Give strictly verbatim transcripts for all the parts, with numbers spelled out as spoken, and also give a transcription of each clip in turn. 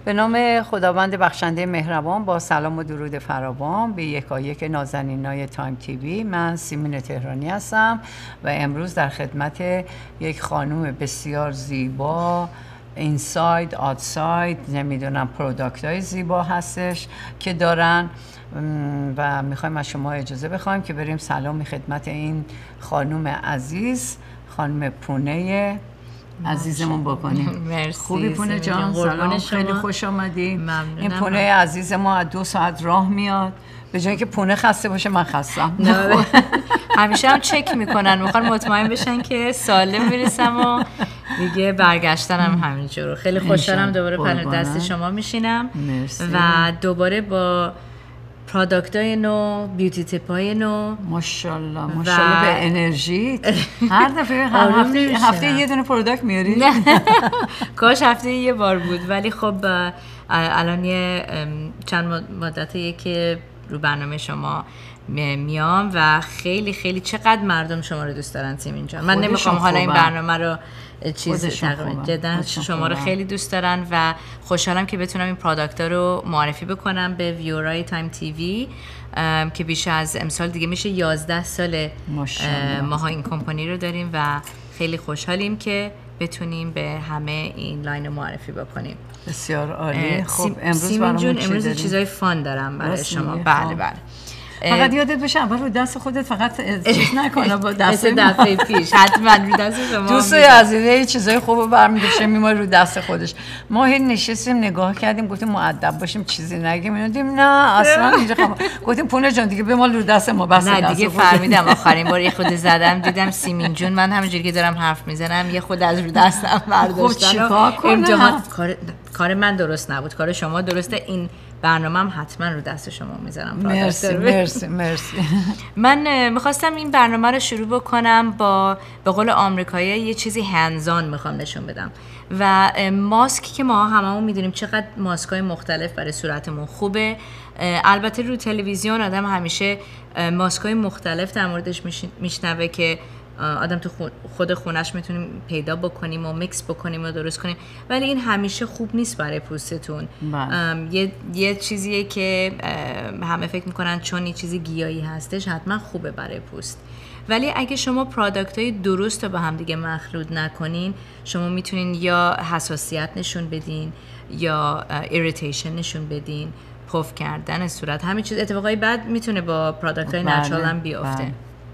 به نام خداوند بخشنده مهربان، با سلام و درود فراوان به یکایک نازنینای تایم تیوی. من سیمین تهرانی هستم و امروز در خدمت یک خانم بسیار زیبا، اینساید آوتساید، نمیدونم پروداکت های زیبا هستش که دارن و میخوایم از شما اجازه بخوایم که بریم سلامی خدمت این خانم عزیز، خانم پونه عزیزمون بکنیم. مرسی. خوبی پونه جان؟ سلام، خیلی خوش آمدی. ممنونم. این پونه عزیز ما از دو ساعت راه میاد، به جای که پونه خسته باشه من خستم. همیشه هم چک میکنن، میخوان مطمئن بشن که سالم میرسم و دیگه برگشتنم همینجور. خیلی خوشحالم دوباره پناه دست شما میشینم و دوباره با پروداکت‌های نو، بیوتی تیپ‌های نو. ماشاءالله ماشاءالله به انرژی. هر دفعه هر هفته هفته یه دونه پروداکت میاری؟ کاش هفته یه بار بود، ولی خب الان یه چند مدته که رو برنامه شما میام و خیلی خیلی چقدر مردم شما رو دوست دارن سیمین جان. من نمیخوام حالا این برنامه رو چیز تقریبا جدا شما رو خیلی دوست دارن و خوشحالم که بتونم این پروداکت ها رو معرفی بکنم به ویورای تایم تیوی که بیش از امسال دیگه میشه یازده سال ماها این کمپانی رو داریم و خیلی خوشحالیم که بتونیم به همه این لاین رو معرفی بکنیم. بسیار عالی. خب امروز سیمین جون امروز چیزای فان دارم برای شما. بله بله. فقط یادت باشه اول رو دست خودت فقط چیز نکنه، با دست دفعه پیش حتما رو دست شما. دوستای عزیز یه چیزای خوبو برمی‌داشته میمونه رو دست خودش. ما هی نشستیم نگاه کردیم گفتیم مؤدب باشیم چیزی نگیم، میگیم نه اصلا اینجا خب گفتیم پونه جان دیگه بمال رو دست ما بس. نه دیگه فهمیدم آخرین بار یه خود زدم دیدم سیمین جون من همونجوری که دارم حرف میزنم یه خود از رو دستم برداشتن. خب چیکار کنم؟ کار کار من درست نبود، کار شما درسته. این برنامه هم حتما رو دست شما میذارم. مرسی مرسی مرسی. من میخواستم این برنامه رو شروع بکنم با به قول آمریکایی یه چیزی هندزان میخوام نشون بدم و ماسک که ما هممون میدونیم چقدر ماسکای مختلف برای صورتمون خوبه. البته رو تلویزیون آدم همیشه ماسکای مختلف در موردش میشنوه که آدم تو خود خونش میتونیم پیدا بکنیم و میکس بکنیم و درست کنیم، ولی این همیشه خوب نیست برای پوستتون. یه یه چیزیه که همه فکر میکنن چون یه چیزی گیاهی هستش حتما خوبه برای پوست، ولی اگه شما پروداکت های درست رو به هم دیگه مخلوط نکنین شما میتونین یا حساسیت نشون بدین یا ایریتیشن نشون بدین، پف کردن صورت، همین چیز. اتفاقای بد میتونه با پروداکت های نچرال هم بیفته.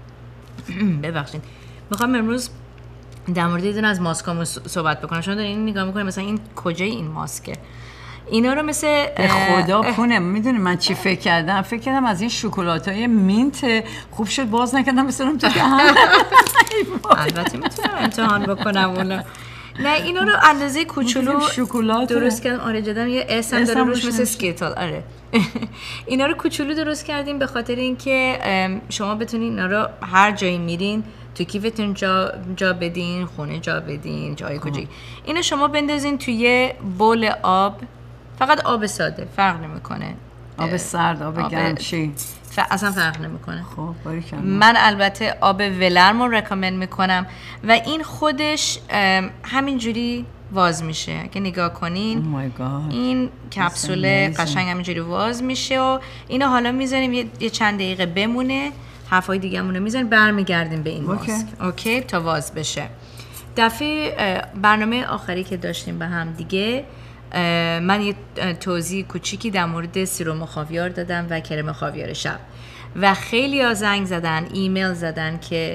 ببخشید میخوام امروز در مورد یه دونه از ماسکامو صحبت بکنم. شما دارین نگاه میکنید مثلا این کجای این ماسکه؟ اینا رو مثل به خدا پونه میدونی من چی فکر کردم؟ فکر کردم از این شکلاتای مینت. خوب شد باز نکردم مثلا تو دهن. البته میتونم امتحان بکنم اونا. نه اینا رو اندازه کوچولو شکلات درست کردم. آره جدا یه اسم داره روش مثل اسکیتال. آره اینا رو کوچولو درست کردیم به خاطر اینکه شما بتونین اینا رو هر جایی میرین تو کیفتون جا جا بدین، خونه جا بدین، جای کجایی. اینو شما بندازین توی بول آب، فقط آب ساده، فرق نمیکنه. آب سرد، آب گرم چی؟ اصلا فرق نمیکنه. خب باریکلا. من البته آب ولرم رو رکامند میکنم و این خودش همینجوری واز میشه. که نگاه کنین oh این کپسول قشنگ همینجوری واز میشه و اینو حالا میذاریم یه, یه چند دقیقه بمونه، حرفای دیگه مونه میذاریم، برمیگردیم به این ماسک. اوکی تا واز بشه. دفعه برنامه آخری که داشتیم به هم دیگه من یه توضیح کوچیکی در مورد سیروم خاویار دادم و کرم خاویار شب و خیلی ها زنگ زدن، ایمیل زدن که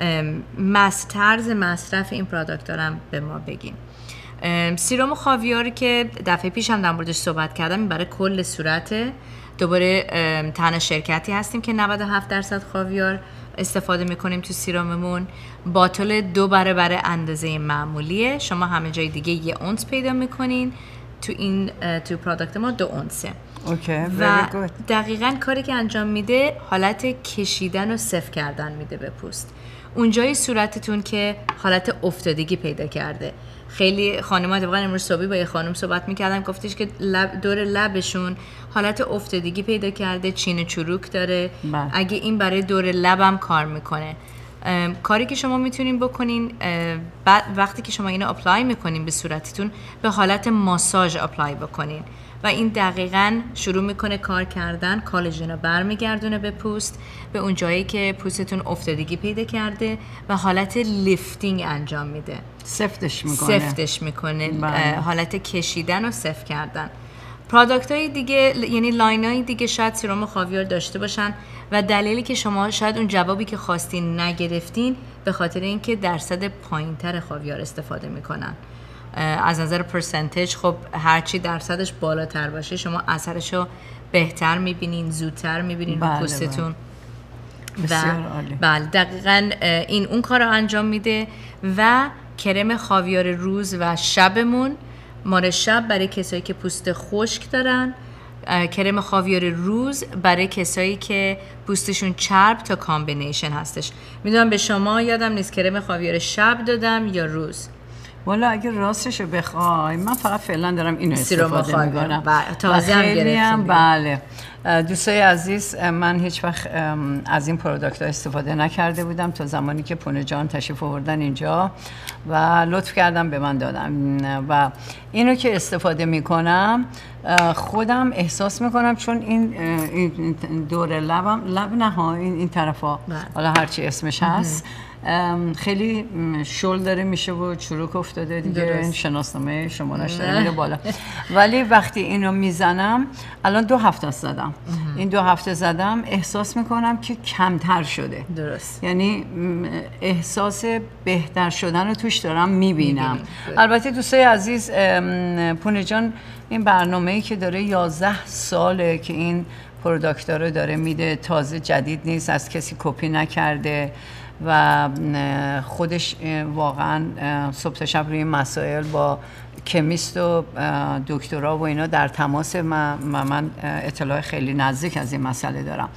مس طرز مصرف این پروداکت دارم به ما بگین. سیروم خاویار که دفعه پیش هم در موردش صحبت کردم، این برای کل صورته. دوباره تنها شرکتی هستیم که نود و هفت درصد خاویار استفاده میکنیم تو سیروممون. باتل دو برابر اندازه معمولیه. شما همه جای دیگه یه اونس پیدا میکنین، تو این تو پروداکت ما دو اونسه. اوکی و دقیقاً کاری که انجام میده حالت کشیدن و سفت کردن میده به پوست. اونجای صورتتون که حالت افتادگی پیدا کرده. خیلی خانم‌ها اتفاقا امروز صبحی با یه خانم صحبت می‌کردم، گفتش که لب دور لبشون حالت افتادگی پیدا کرده، چین چروک داره. بله. اگه این برای دور لبم کار میکنه کاری که شما میتونین بکنین بعد وقتی که شما اینو اپلای میکنین به صورتتون به حالت ماساژ اپلای بکنین و این دقیقاً شروع میکنه کار کردن، کالاژن رو برمیگردونه به پوست، به اون جایی که پوستتون افتادگی پیدا کرده و حالت لیفتینگ انجام میده، سفتش میکنه سفتش میکنه حالت کشیدن و سفت کردن. پروداکت های دیگه یعنی لاین های دیگه شاید سرم خاویار داشته باشن و دلیلی که شما شاید اون جوابی که خواستین نگرفتین به خاطر اینکه درصد پایینتر خاویار استفاده میکنن. از نظر پرسنتج خب هرچی درصدش بالاتر باشه شما اثرشو بهتر میبینین، زودتر میبینین رو پوستتون. بسیار عالی. بله دقیقاً این اون کار رو انجام میده. و کرم خاویار روز و شبمون مال شب برای کسایی که پوست خشک دارن، کرم خاویار روز برای کسایی که پوستشون چرب تا کامبینیشن هستش. میدونم به شما یادم نیست کرم خاویار شب دادم یا روز. والا اگه راستشو بخوای من فقط فعلا دارم اینو استفاده میکنم. تازه هم گرفتیم. بله دوستای عزیز، من هیچ وقت از این پروداکت ها استفاده نکرده بودم تا زمانی که پونه جان تشریف آوردن اینجا و لطف کردم به من دادم و اینو که استفاده میکنم خودم احساس میکنم چون این دور لبم لب نه ها این این طرفا حالا هرچی اسمش هست خیلی شل داره میشه و چروک افتاده دیگه. این شناسنامه شمارش داره میره بالا. ولی وقتی اینو میزنم الان دو هفته زدم این دو هفته زدم احساس میکنم که کمتر شده. درست. یعنی احساس بهتر شدن رو توش دارم میبینم. البته دوستای عزیز پونه جان این برنامه‌ای که داره یازده ساله که این پروداکت رو داره میده، تازه جدید نیست، از کسی کپی نکرده و خودش واقعا صبح تا شب روی مسائل با کمیست و دکترا و اینا در تماس. من, من اطلاع خیلی نزدیک از این مسئله دارم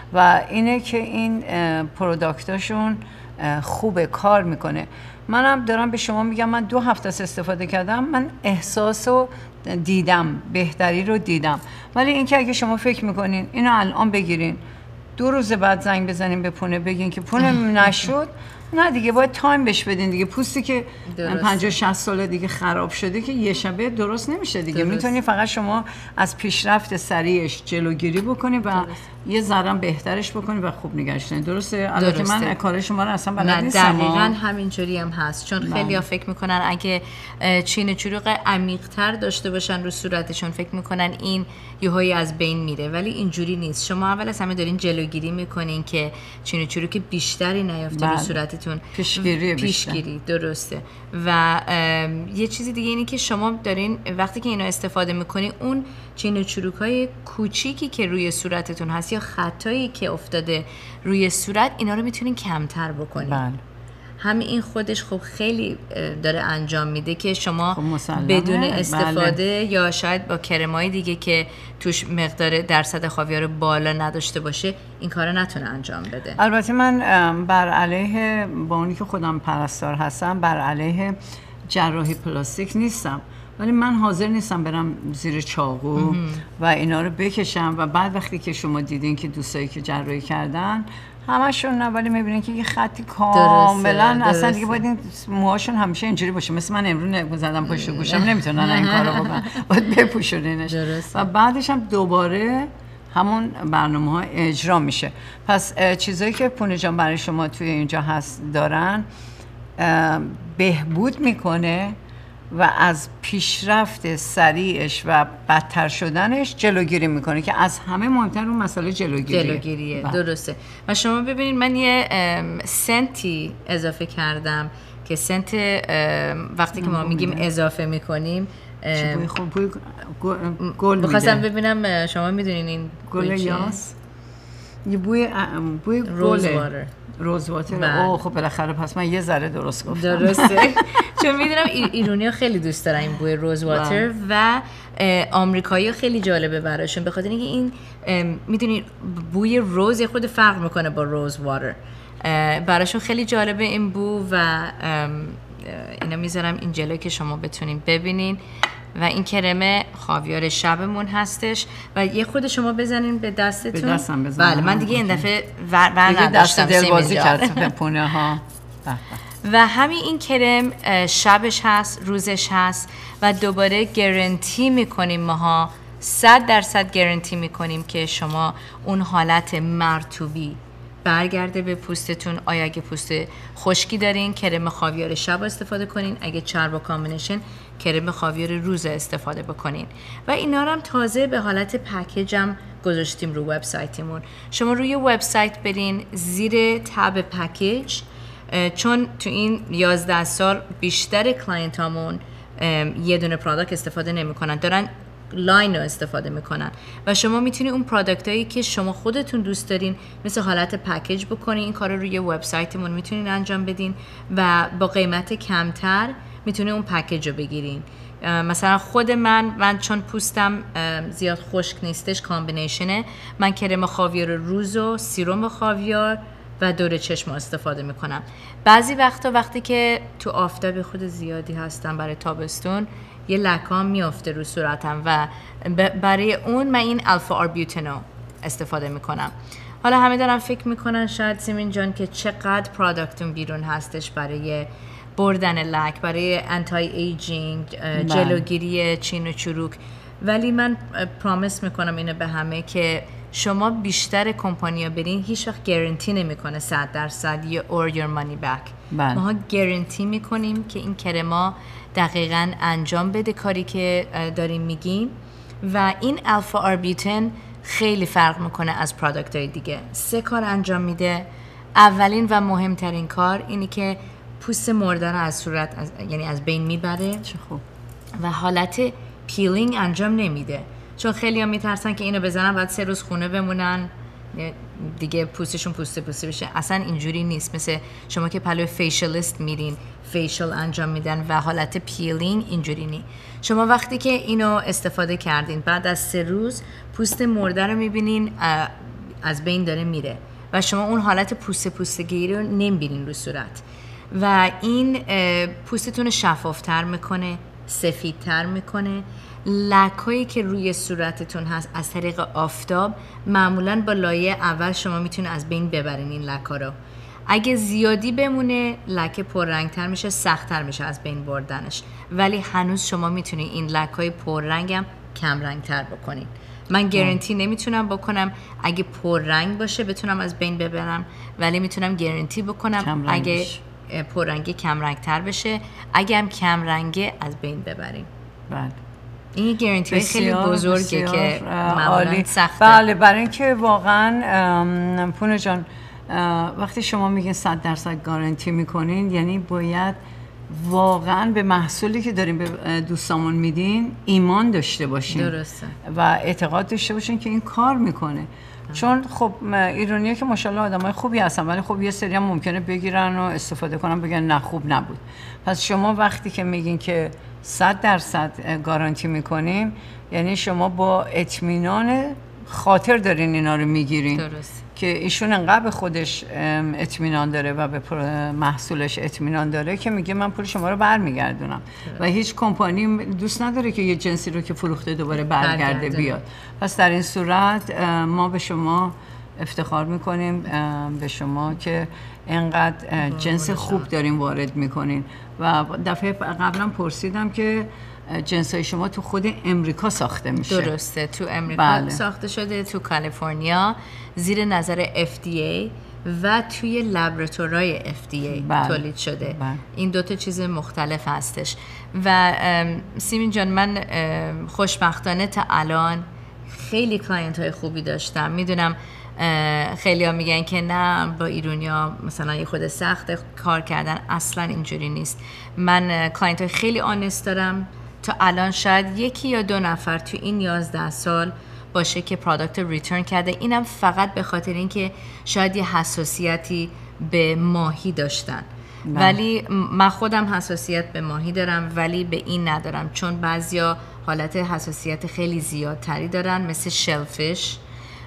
و اینه که این پروداکتاشون خوبه، کار میکنه. منم دارم به شما میگم من دو هفته استفاده کردم، من احساس رو دیدم، بهتری رو دیدم. ولی اینکه اگه شما فکر میکنین اینو الان بگیرین دو روز بعد زنگ بزنیم به پونه بگین که پونه نشد، نه دیگه باید تایم بهش بدین دیگه. پوستی که پنجاه شصت ساله دیگه خراب شده که یه شبه درست نمیشه دیگه. میتونی فقط شما از پیشرفت سریعش جلوگیری بکنی و درست. یه ذره بهترش بکنی و خوب نگهش داری. درسته؟ البته من کار شما رو اصلا بلد نیستم. دقیقاً همینجوری هم هست، چون خیلی‌ها فکر میکنن اگه چین چروق عمیق‌تر داشته باشن رو صورتشون فکر میکنن این یهویی از بین میره، ولی اینجوری نیست. شما اول از همه دارین جلوگیری میکنین که چین چروق بیشتری نیافته رو صورتتون. پیشگیری پیشگیری درسته. و یه چیزی دیگه اینه که شما دارین وقتی که اینو استفاده میکنین اون چین و چروکای کوچیکی که روی صورتتون هست یا خطایی که افتاده روی صورت اینا رو میتونین کمتر بکنین. بله. همین این خودش خب خیلی داره انجام میده که شما خب بدون استفاده بله. یا شاید با کرمای دیگه که توش مقدار درصد خاویار بالا نداشته باشه این کارو نتونه انجام بده. البته من بر علیه با اونی که خودم پرستار هستم بر علیه جراحی پلاستیک نیستم، ولی من حاضر نیستم برم زیر چاقو و اینا رو بکشم و بعد وقتی که شما دیدین که دوستایی که جراحی کردن همشون نه، ولی میبینین که یه خطی کاملا اصلا دیگه باید این موهاشون همیشه اینجوری باشه. مثل من امروز زدم پشت گوشم نمیتونن این کارو بکنن، باید بپوشونینش و بعدش هم دوباره همون برنامه ها اجرا میشه. پس چیزایی که پونه جان برای شما توی اینجا هست دارن بهبود میکنه و از پیشرفت سریعش و بدتر شدنش جلوگیری میکنه که از همه مهمتر اون مسئله جلوگیریه. جلوگیریه درسته. و شما ببینید من یه سنتی اضافه کردم که سنت وقتی که ما میگیم اضافه میکنیم بوی خوب بوی گل میده. بخواستم ببینم شما میدونین این گل یاس یه بوی بوی روز واتر روز واتر. اوه خب بالاخره پس من یه ذره درست گفتم. درسته. چون میدونم ایرانی‌ها خیلی دوست دارن این بوی روز واتر و آمریکایی‌ها خیلی جالبه براشون به خاطر اینکه این میدونی بوی روز خود فرق میکنه با روز واتر. براشون خیلی جالبه این بو و اینا میذارم این جلوی که شما بتونین ببینین و این کرم خاویار شبمون هستش و یه خود شما بزنین به دستتون. به دستم بزنم. بله من دیگه این دفعه ور ور دیگه دست دلبازی کرد پونه ها. و همین این کرم شبش هست، روزش هست و دوباره گارانتی میکنیم ماها، صد درصد گارانتی میکنیم که شما اون حالت مرطوبی برگرده به پوستتون. آیا اگه پوست خشکی دارین کرم خاویار شب استفاده کنین، اگه چرب و کامبینیشن کرم خاویار روز استفاده بکنین. و اینا رو هم تازه به حالت پکیج هم گذاشتیم رو وبسایتمون. شما روی وبسایت برین زیر تب پکیج، چون تو این یازده سال بیشتر کلاینت هامون یه دونه پروداکت استفاده نمی کنن، دارن لاین رو استفاده میکنن و شما میتونید اون پروداکت هایی که شما خودتون دوست دارین مثل حالت پکیج بکنین. این کار رو روی وبسایتمون میتونین انجام بدین و با قیمت کمتر میتونین اون پکیج رو بگیرین. مثلا خود من من چون پوستم زیاد خشک نیستش، کامبینیشنه، من کرم خاویار روز و سیروم خاویار و دور چشم استفاده میکنم. بعضی وقتا وقتی که تو آفتاب خود زیادی هستم برای تابستون یه لکام میافته رو صورتم و برای اون من این الفا آربیوتنو استفاده میکنم. حالا همه دارن فکر میکنن شاید سیمین جان که چقدر پروداکتون بیرون هستش برای بردن لک، برای انتای ایجینگ، جلوگیری چین و چروک، ولی من پرامیس میکنم اینو به همه که شما بیشتر کمپانیا برین هیچ وقت گارانتی نمیکنه صد درصد یا or your money back. ما گارانتی میکنیم که این کرما دقیقاً انجام بده کاری که داریم میگیم و این الفا آربیوتن خیلی فرق میکنه از پروداکت های دیگه. سه کار انجام میده. اولین و مهمترین کار اینی که پوست مرده رو از صورت از، یعنی از بین میبره. چه خوب. و حالت پیلینگ انجام نمیده، چون خیلی ها میترسن که اینو بزنن بعد سه روز خونه بمونن دیگه پوستشون پوسته پوسته بشه. اصلا اینجوری نیست. مثل شما که پلو فیشلیست میرین فیشل انجام میدن و حالت پیلینگ اینجوری نی. شما وقتی که اینو استفاده کردین بعد از سه روز پوست مرده رو میبینین از بین داره میره و شما اون حالت پوسته پوستگی رو نمیبینین رو صورت و این پوستتون رو شفافتر میکنه، سفیدتر میکنه. لکایی که روی صورتتون هست از طریق آفتاب معمولاً با لایه اول شما میتونه از بین ببرین این لکا رو. اگه زیادی بمونه لکه پررنگتر میشه، سخت‌تر میشه از بین بردنش، ولی هنوز شما میتونین این لکای پررنگم کم رنگتر بکنین. من گارانتی نمیتونم بکنم اگه پررنگ باشه بتونم از بین ببرم، ولی میتونم گارانتی بکنم اگه پررنگی کم رنگتر بشه، اگه هم کم رنگه از بین ببریم. بله. این گارانتی خیلی بزرگه که معمولاً سخته. بله، برای اینکه واقعاً پونه جان وقتی شما میگین صد درصد گارانتی میکنین یعنی باید واقعاً به محصولی که داریم به دوستامون میدین ایمان داشته باشین. درسته. و اعتقاد داشته باشین که این کار میکنه. چون خب ایرانیه که ماشاءالله آدمای خوبی هستن، ولی خب یه سری هم ممکنه بگیرن و استفاده کنن بگن نه خوب نبود. پس شما وقتی که میگین که صد درصد گارانتی میکنیم یعنی شما با اطمینان خاطر دارین اینا رو میگیرین. درست. که ایشون انقدر به خودش اطمینان داره و به محصولش اطمینان داره که میگه من پول شما رو برمیگردونم و هیچ کمپانی دوست نداره که یه جنسی رو که فروخته دوباره برگرده بیاد. پس در این صورت ما به شما افتخار میکنیم، به شما که انقدر جنس خوب دارین وارد میکنین. و دفعه قبلا پرسیدم که جنسای شما تو خود امریکا ساخته میشه. درسته، تو امریکا بله. ساخته شده، تو کالیفرنیا زیر نظر اف دی ای و توی لابراتوریای اف دی ای بله. تولید شده. بله. این دوتا چیز مختلف هستش. و سیمین جان من خوشبختانه تا الان خیلی کلاینت های خوبی داشتم. میدونم خیلی ها میگن که نه با ایرانیا مثلا یه خود سخت کار کردن، اصلا اینجوری نیست. من کلاینت های خیلی آنست دارم. تا الان شاید یکی یا دو نفر تو این یازده سال باشه که پروداکت ریترن کرده. اینم فقط به خاطر اینکه شاید یه حساسیتی به ماهی داشتن. نه. ولی من خودم حساسیت به ماهی دارم ولی به این ندارم، چون بعضیا حالت حساسیت خیلی زیادتری دارن مثل شلفش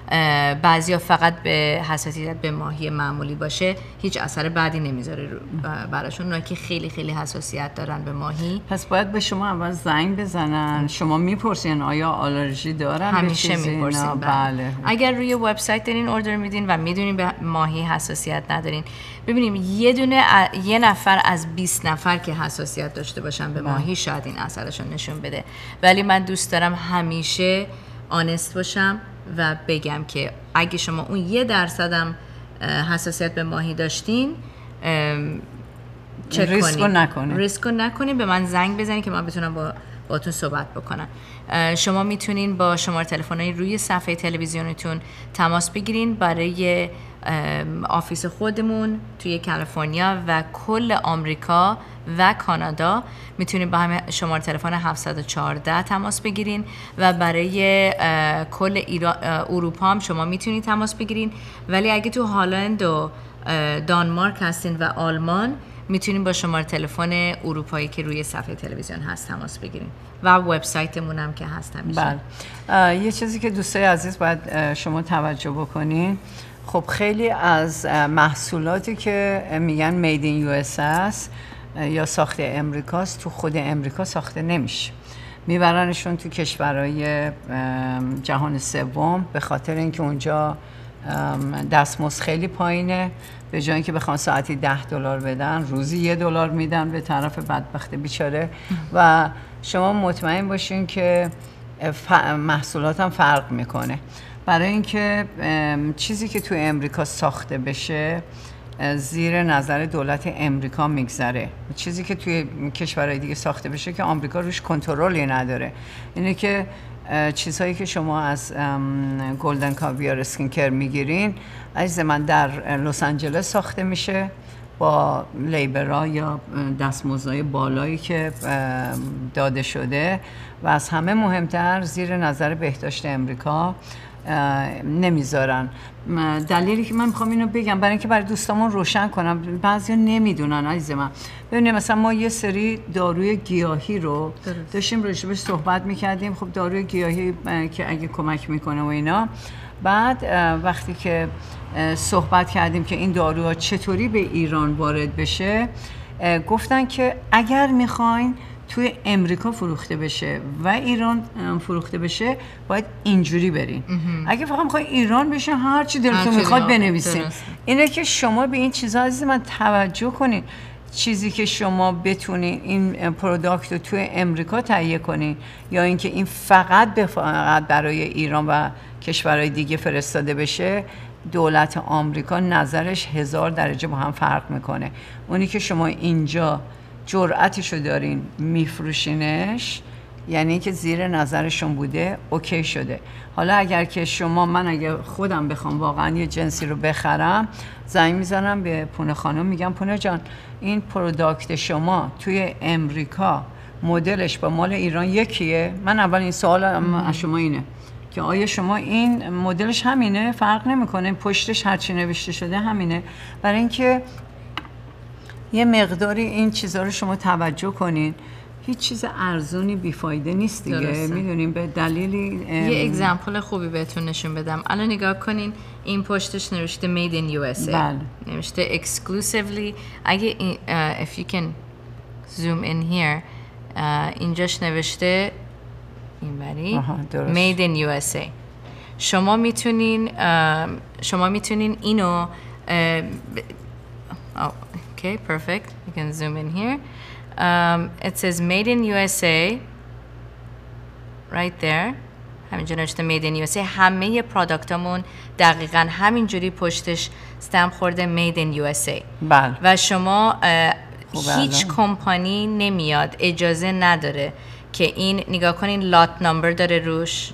بعضیا فقط به حساسیت به ماهی معمولی باشه هیچ اثر بعدی نمیذاره براشون. اونا که خیلی خیلی حساسیت دارن به ماهی پس باید به شما اول زنگ بزنن. شما میپرسین آیا آلرژی دارن؟ همیشه میپرسین. بله. اگر روی وبسایت دارین اوردر میدین و میدونین به ماهی حساسیت ندارین، ببینیم یه دونه یه نفر از بیست نفر که حساسیت داشته باشن به ماهی شاید این اثرشون نشون بده، ولی من دوست دارم همیشه آنست باشم و بگم که اگه شما اون یه درصدم حساسیت به ماهی داشتین چک ریسک رو نکنین ریسک رو نکنین به من زنگ بزنین که من بتونم با باتون صحبت بکنم. شما میتونین با شماره تلفن‌های روی صفحه تلویزیونتون تماس بگیرین برای آفیس خودمون توی کالیفرنیا و کل آمریکا و کانادا. میتونین با همه شماره تلفن هفت یک چهار تماس بگیرین و برای کل اروپا هم شما میتونین تماس بگیرین، ولی اگه تو هالند و دانمارک هستین و آلمان میتونین با شماره تلفن اروپایی که روی صفحه تلویزیون هست تماس بگیرین و وبسایتمون هم که هست همیشه. بله. یه چیزی که دوستای عزیز باید شما توجه بکنین، خب خیلی از محصولاتی که میگن مید این یو اس است یا ساخته امریکاست تو خود امریکا ساخته نمیشه، میبرنشون تو کشورهای جهان سوم به خاطر اینکه اونجا دستمزد خیلی پایینه. به جای اینکه بخوان ساعتی ده دلار بدن روزی یه دلار میدن به طرف بدبخت بیچاره و شما مطمئن باشین که محصولات هم فرق میکنه. برای اینکه چیزی که تو امریکا ساخته بشه زیر نظر دولت امریکا میگذره، چیزی که توی کشورهای دیگه ساخته بشه که آمریکا روش کنترلی نداره. اینه که چیزهایی که شما از گلدن کاویار اسکین کر میگیرین عزیز من در لس آنجلس ساخته میشه با لیبرها یا دستمزدهای بالایی که داده شده و از همه مهمتر زیر نظر بهداشت امریکا نمیذارن. دلیلی که من میخوام اینو بگم برای اینکه برای دوستامون روشن کنم، بعضیا نمیدونن عزیز من. ببینید مثلا ما یه سری داروی گیاهی رو درست. داشتیم راجبش صحبت میکردیم. خب داروی گیاهی که اگه کمک میکنه و اینا، بعد وقتی که صحبت کردیم که این داروها چطوری به ایران وارد بشه، گفتن که اگر میخواین توی امریکا فروخته بشه و ایران فروخته بشه باید اینجوری برین. اگه فقط میخوای ایران بشه هر چی دلتون میخواد بنویسین. اینه که شما به این چیزا عزیز من توجه کنین. چیزی که شما بتونین این پروداکت رو توی امریکا تهیه کنین یا اینکه این فقط به فقط برای ایران و کشورهای دیگه فرستاده بشه، دولت آمریکا نظرش هزار درجه با هم فرق میکنه. اونی که شما اینجا جرأتشو دارین میفروشینش یعنی که زیر نظرشون بوده، اوکی شده. حالا اگر که شما، من اگر خودم بخوام واقعا یه جنسی رو بخرم، زنگ میزنم به پونه خانم میگم پونه جان این پروداکت شما توی امریکا مدلش با مال ایران یکیه؟ من اول این سوال از شما اینه که آیا شما این مدلش همینه؟ فرق نمیکنه پشتش هرچی نوشته شده همینه؟ برای اینکه یه مقداری این چیزها رو شما توجه کنین. هیچ چیز ارزونی بیفایده نیست دیگه. میدونیم به دلیلی ام... یه اگزمپل خوبی بهتون نشون بدم. الان نگاه کنین این پشتش نوشته Made in یو اس ای. بله. نوشته exclusively. اگه این, uh, if you can zoom in here uh, اینجاش نوشته این بری Made in یو اس ای. شما میتونین uh, شما میتونین اینو uh, oh, okay, perfect. You can zoom in here. Um, it says Made in یو اس ای right there. همینجا نوشته Made in یو اس ای. همه پروداکتامون دقیقاً همینجوری پشتش استمپ خورده Made in یو اس ای. بله. و شما هیچ کمپانی نمیاد اجازه نداره که این نگاه کنین لات نمبر داره روش،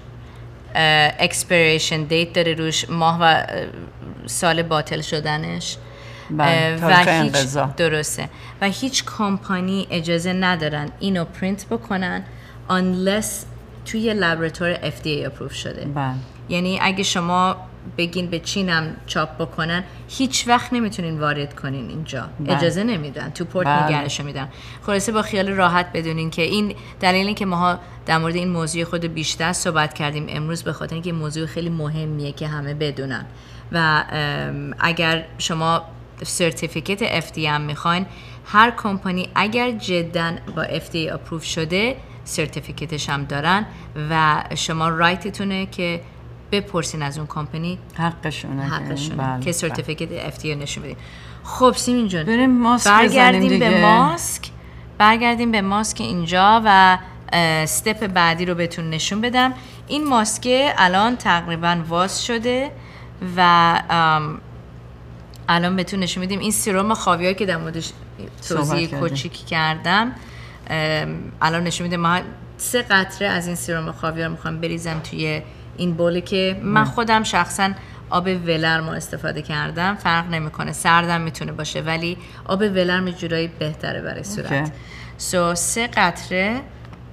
expiration date داره روش، ماه و سال باطل شدنش. و هیچ درسته و هیچ کمپانی اجازه ندارن اینو پرینت بکنن unless توی لابراتوری اف دی ای اپروف شده. بله. یعنی اگه شما بگین به چینم چاپ بکنن هیچ وقت نمیتونین وارد کنین اینجا. بله. اجازه نمیدن، تو پورت بله. نگرش میدن. خلاصه با خیال راحت بدونین که این دلیل این که ماها در مورد این موضوع خود بیشتر صحبت کردیم امروز به خاطر اینکه موضوع خیلی مهمیه که همه بدونن و اگر شما سرتیفیکت اف دی ای هم میخواین، هر کمپانی اگر جداً با اف دی ای اپروف شده سرتیفیکتش هم دارن و شما رایتتونه که بپرسین از اون کمپانی حقشونه حقشونه بله. که سرتیفیکت اف دی ای نشون بدین. خب سیمین جون بریم ماسک برگردیم به ماسک برگردیم به ماسک اینجا و استپ بعدی رو بهتون نشون بدم. این ماسک الان تقریبا واز شده و الان بهتون نشون میدیم. این سرم خاویار که در موردش توضیح کوچیکی کردم الان نشون میده. ما سه قطره از این سرم خاویار میخوام بریزم توی این بولی که من خودم شخصا آب ولرم رو استفاده کردم. فرق نمیکنه، سردم میتونه باشه ولی آب ولرم یه جورایی بهتره برای صورت. سو so, سه قطره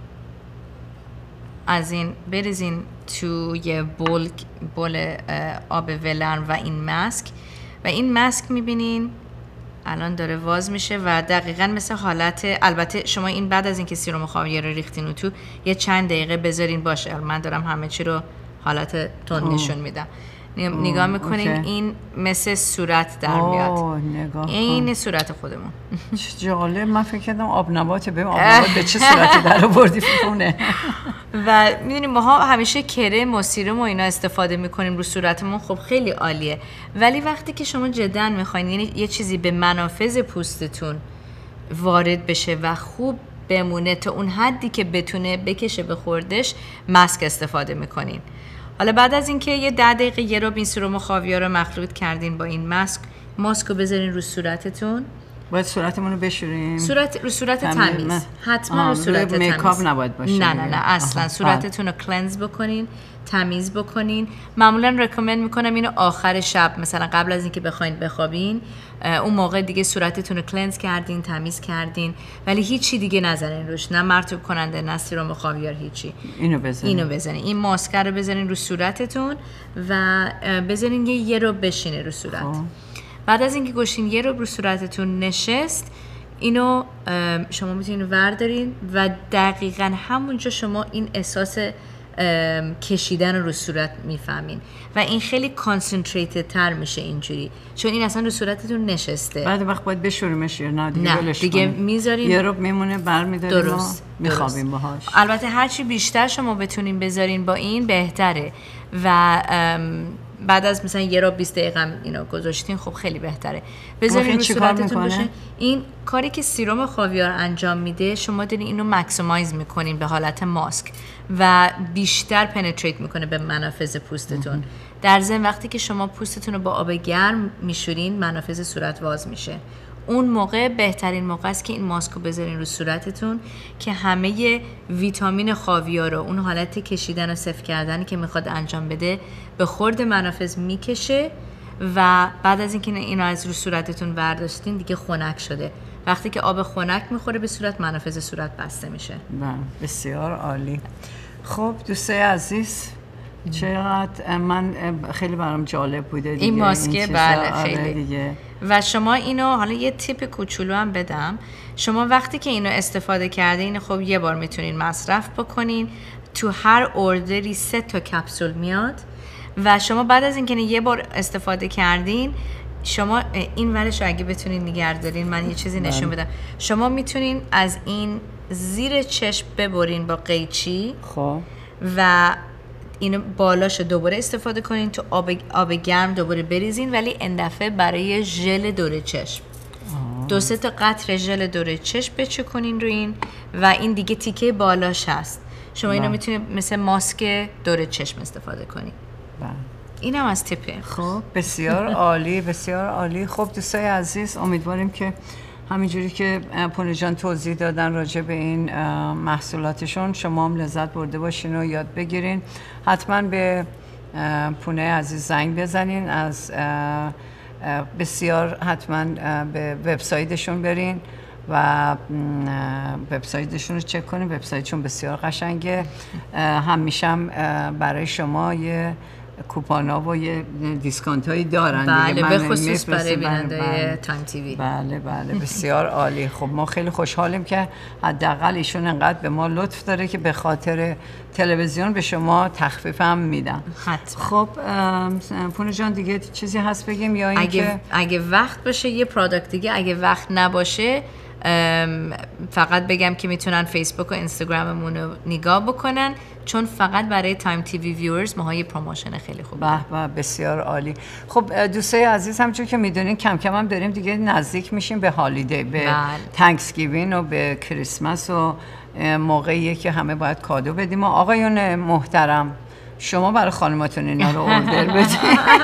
از این بریزین توی بول بول آب ولرم و این ماسک و این ماسک میبینین الان داره واز میشه و دقیقاً مثل حالت، البته شما این بعد از اینکه سرم خاویار رو ریختین و تو یه چند دقیقه بذارین باشه. من دارم همه چی رو حالت تند نشون میدم. نگاه میکنین اوکی. این مثل صورت در میاد. این صورت خودمون. چه جالب. من فکر کردم آب نباته. ببین آب نبات به چه صورتی در آوردی فونه. و میدونیم ما همیشه کرم و سیرم و اینا استفاده میکنیم رو صورتمون، خب خیلی عالیه، ولی وقتی که شما جدا میخواین یعنی یه چیزی به منافذ پوستتون وارد بشه و خوب بمونه تا اون حدی که بتونه بکشه به خوردش، ماسک استفاده میکنین. حالا بعد از اینکه یه ده دقیقه یه رو این سرم خاویار رو مخلوط کردین با این ماسک، ماسک رو بذارین رو صورتتون. باید صورتمون رو بشوریم؟ صورت رو صورت تمیز. حتما رو صورت تمیز. میکاپ نباید باشه. نه نه نه اصلا. آها. صورتتون رو کلنز بکنین، تمیز بکنین. معمولا رکامند میکنم اینو آخر شب، مثلا قبل از اینکه بخواین بخوابین، اون موقع دیگه صورتتون رو کلنز کردین، تمیز کردین، ولی هیچی دیگه نزنین روش، نه مرطوب کننده نه سرم خاویار، هیچی. اینو بزنین. اینو بزنین. این ماسک رو بزنین رو صورتتون و بزنین یه رو بشینه رو صورت. خواه. بعد از اینکه گوشین یه رو رو صورتتون نشست، اینو شما میتونین وردارین و دقیقاً همونجا شما این احساس کشیدن رو صورت میفهمین و این خیلی کانسنتریتد تر میشه اینجوری، چون این اصلا رو صورتتون نشسته. بعد وقت باید بشوریمش یا نه دیگه؟ نه دیگه میذاریم یه رو میمونه، برمیداریم درست میخوابیم باهاش. البته هرچی بیشتر شما بتونین بذارین با این بهتره و بعد از مثلا یه رو بیست دقیقه اینو گذاشتین خب خیلی بهتره. بذارین رو صورتتون باشه. این کاری که سرم خاویار انجام میده، شما دارین اینو ماکسیمایز میکنین به حالت ماسک و بیشتر پنتریت میکنه به منافذ پوستتون. در ضمن وقتی که شما پوستتون رو با آب گرم میشورین، منافذ صورت واز میشه. اون موقع بهترین موقع است که این ماسک رو بذارین رو صورتتون که همه ویتامین خاویار رو، اون حالت کشیدن و سفت کردنی که میخواد انجام بده، به خورد منافذ میکشه و بعد از اینکه اینو از رو صورتتون برداشتین دیگه خنک شده. وقتی که آب خنک میخوره به صورت، منافذ صورت بسته میشه. نه بسیار عالی. خب دوستای عزیز، چقدر من خیلی برام جالب بوده دیگه این ماسکه. بله خیلی دیگه. و شما اینو، حالا یه تیپ کوچولو هم بدم، شما وقتی که اینو استفاده کردین، خب یه بار میتونین مصرف بکنین. تو هر اوردری سه تا کپسول میاد و شما بعد از اینکه یه بار استفاده کردین، شما این ورش اگه بتونین نگه دارین، من یه چیزی نشون بدم. شما میتونین از این زیر چشم ببرین با قیچی، خب و اینو بالاشو دوباره استفاده کنین، تو آب آب گرم دوباره بریزین، ولی این دفعه برای ژل دور چشم آه. دو سه تا قطره ژل دور چشم بچکنین رو این و این دیگه تیکه بالاش هست. شما اینو میتونید مثل ماسک دور چشم استفاده کنین. اینم از تیپه. خب بسیار عالی، بسیار عالی. خب دوستای عزیز، امیدواریم که همینجوری که پونه جان توضیح دادن راجع به این محصولاتشون، شما هم لذت برده باشین و یاد بگیرین. حتما به پونه عزیز زنگ بزنین، از بسیار حتما به وبسایتشون برین و وبسایتشون رو چک کنین. وبسایتشون بسیار قشنگه. همیشه هم برای شما یه کوپانا و یه دیسکانت هایی دارن. بله به خصوص برای بیننده بله. تایم تیوی. بله بله بسیار عالی. خب ما خیلی خوشحالیم که حداقل ایشون انقدر به ما لطف داره که به خاطر تلویزیون به شما تخفیف هم میدن. حتما. خب پونه جان دیگه چیزی هست بگیم یا اینکه اگه اگه وقت باشه یه پروداکت دیگه، اگه وقت نباشه فقط بگم که میتونن فیسبوک و اینستاگراممون رو نگاه بکنن، چون فقط برای تایم تیوی ویورز ما یه پروموشن خیلی خوب. به به بسیار عالی. خب دوستای عزیز، همونجور که میدونین کم کم هم داریم دیگه نزدیک میشیم به هالیدی، به تانکسگیوین و به کریسمس و موقعیه که همه باید کادو بدیم. و آقایون محترم شما برای خانماتون اینا رو اوردر بدین.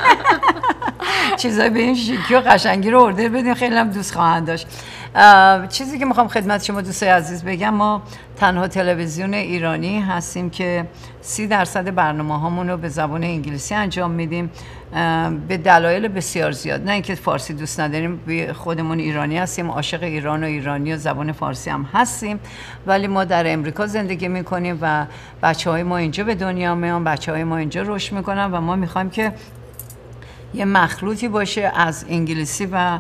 چیزای به این شیکی و قشنگی رو اوردر بدین، خیلی هم دوست خواهند داشت. چیزی که میخوام خدمت شما دوستای عزیز بگم، ما تنها تلویزیون ایرانی هستیم که سی درصد برنامه هامون رو به زبان انگلیسی انجام میدیم، به دلایل بسیار زیاد. نه اینکه فارسی دوست نداریم، خودمون ایرانی هستیم، عاشق ایران و ایرانی و زبان فارسی هم هستیم، ولی ما در امریکا زندگی میکنیم و بچه های ما اینجا به دنیا میان، بچه های ما اینجا رشد میکنن و ما میخوایم که یه مخلوطی باشه از انگلیسی و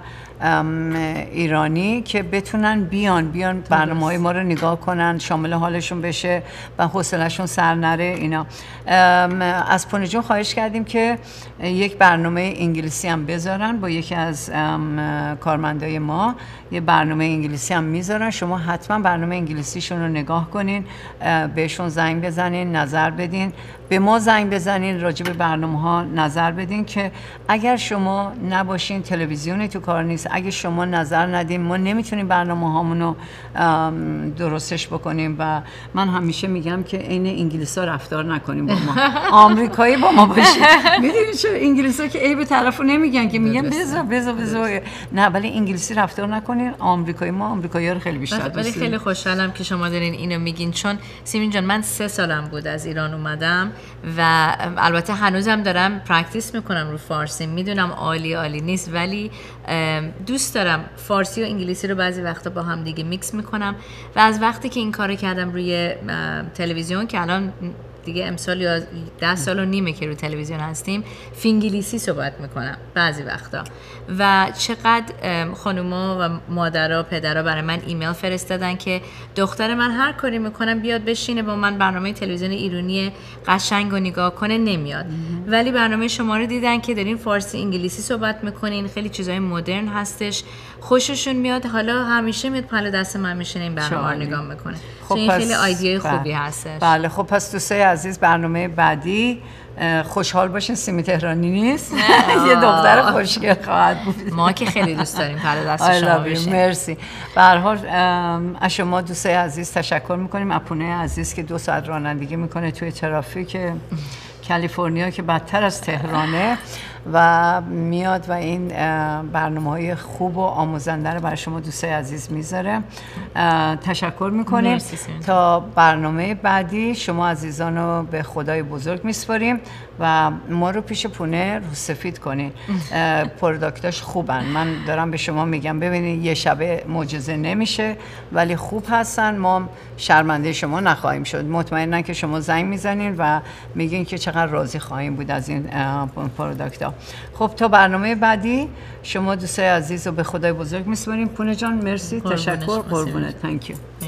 ایرانی که بتونن بیان بیان برنامه‌های ما رو نگاه کنن، شامل حالشون بشه و حوصله‌شون سر نره. اینا از پونه جون خواهش کردیم که یک برنامه انگلیسی هم بذارن، با یکی از کارمندای ما یه برنامه انگلیسی هم میذارن. شما حتما برنامه انگلیسیشون رو نگاه کنین، بهشون زنگ بزنین، نظر بدین، به ما زنگ بزنین، راجع به برنامه ها نظر بدین که اگر شما نباشین تلویزیونی تو کار نیست، اگه شما نظر ندین ما نمیتونیم برنامه هامون رو درستش بکنیم. و من همیشه میگم که عین انگلیسا رفتار نکنیم با ما، آمریکایی با ما باشین. میدونید چرا انگلیسا که ای به طرفو نمیگن، که میگن بذار بذار بذار، نه ولی انگلیسی رفتار نکنین. آمریکایی ما آمریکایی‌ها رو خیلی بیشتر ولی خیلی خوشحالم که شما دارین اینو میگین، چون سیمین جان من سه سالم بود از ایران اومدم و البته هنوزم دارم پرکتیس میکنم رو فارسی، میدونم عالی عالی نیست، ولی دوست دارم فارسی و انگلیسی رو بعضی وقتا با هم دیگه میکس میکنم. و از وقتی که این کارو کردم روی تلویزیون، که الان دیگه امسال یا ده سال و نیمه که رو تلویزیون هستیم، فینگلیسی صحبت میکنم بعضی وقتا. و چقدر خانوما و مادرها پدرها برای من ایمیل فرستادن که دختر من هر کاری میکنم بیاد بشینه با من برنامه تلویزیون ایرانی قشنگ و نگاه کنه، نمیاد. ولی برنامه شما رو دیدن که دارین فارسی انگلیسی صحبت میکنین، خیلی چیزای مدرن هستش، خوششون میاد. حالا همیشه میاد پالا دست من میشینه این برنامه رو نگاه میکنه. خب این خیلی ایده خوبی هستش. بله خب پس دوستای عزیز، برنامه بعدی خوشحال باشین سیمی تهرانی نیست. یه دختر خوشگل خواهد بود. ما که خیلی دوست داریم پالا دست شما بشه. مرسی. به هر حال از شما دوستای عزیز تشکر میکنیم، اپونه عزیز که دو ساعت رانندگی میکنه توی ترافیک کالیفرنیا که بدتر از تهرانه و میاد و این برنامه‌های خوب و آموزنده رو برای شما دوستای عزیز میذاره. تشکر میکنیم. تا برنامه بعدی شما عزیزان رو به خدای بزرگ میسپاریم و ما رو پیش پونه رو سفید کنین. پروداکتاش خوبن، من دارم به شما میگم ببینید یه شبه معجزه نمیشه ولی خوب هستن، ما شرمنده شما نخواهیم شد. مطمئنن که شما زنگ میزنین و میگین که چقدر راضی خواهیم بود از این پروداکتا. خب تا برنامه بعدی شما دوستای عزیز رو به خدای بزرگ میسپاریم. پونه جان مرسی، تشکر، قربونت. تانک یو.